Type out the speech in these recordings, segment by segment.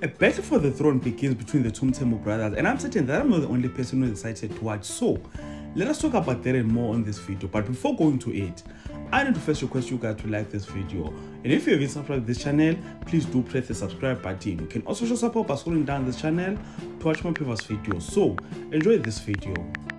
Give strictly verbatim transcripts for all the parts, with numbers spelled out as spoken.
A battle for the throne begins between the two Mthembu brothers, and I'm certain that I'm not the only person who's excited to watch. So let us talk about that and more on this video. But before going to it, I need to first request you guys to like this video, and if you haven't subscribed to this channel, please do press the subscribe button. You can also show support by scrolling down this channel to watch my previous videos. So enjoy this video.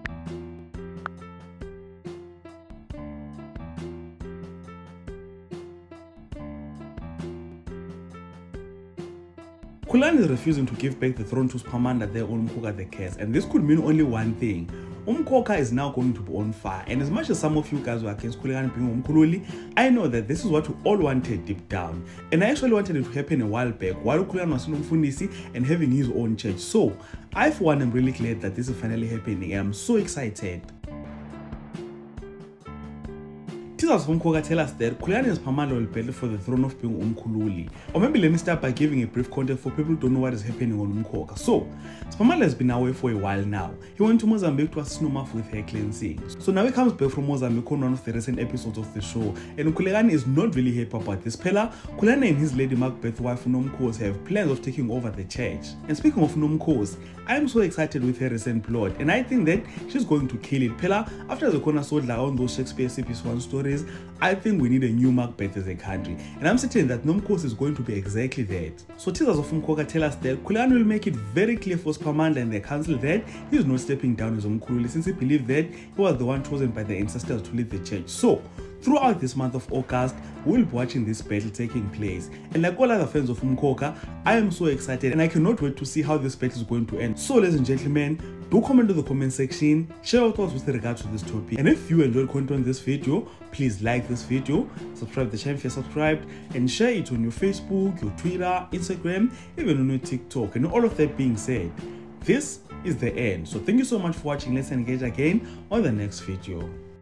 Khulani is refusing to give back the throne to Spamanda there on Umkhokha The Curse, and this could mean only one thing. Umkhokha is now going to be on fire, and as much as some of you guys were against Khulani being Umkhululi, I know that this is what we all wanted deep down, and I actually wanted it to happen a while back while Khulani was in Umfundisi and having his own church. So I for one am really glad that this is finally happening, and I'm so excited. Teasers from Umkhokha tell us that Khulani and Spamanda will battle for the throne of being Umkhululi. Or maybe let me start by giving a brief context for people who don't know what is happening on Umkhokha. So, Spamanda has been away for a while now. He went to Mozambique to assist Nomaf with her cleansing. So now he comes back from Mozambique on one of the recent episodes of the show, and Khulani is not really happy about this. Pela, Khulani and his lady Macbeth wife Nomkhosi have plans of taking over the church. And speaking of Nomkhosi, I am so excited with her recent plot, and I think that she's going to kill it. Pela, after the corner sold on those Shakespeare C P one stories, I think we need a new Macbeth as a country, and I'm certain that Nomkhosi is going to be exactly that. So teasers of Umkhokha tell us that Khulani will make it very clear for Spamanda and the council that he is not stepping down as Umkhululi, since he believed that he was the one chosen by the ancestors to lead the church. So throughout this month of August, we'll be watching this battle taking place, and like all other fans of Umkhokha, I am so excited and I cannot wait to see how this battle is going to end. So ladies and gentlemen, do comment in the comment section, share your thoughts with regard to this topic, and if you enjoyed content on this video, please like this video, subscribe to the channel if you're subscribed, and share it on your Facebook, your Twitter, Instagram, even on your TikTok. And all of that being said, this is the end. So thank you so much for watching. Let's engage again on the next video.